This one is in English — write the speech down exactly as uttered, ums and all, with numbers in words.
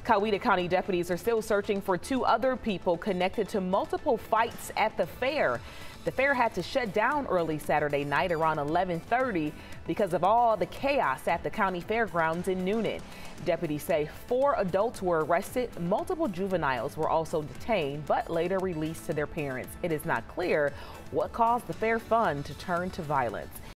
Coweta County deputies are still searching for two other people connected to multiple fights at the fair. The fair had to shut down early Saturday night around eleven thirty because of all the chaos at the county fairgrounds in Noonan. Deputies say four adults were arrested. Multiple juveniles were also detained, but later released to their parents. It is not clear what caused the fair fun to turn to violence.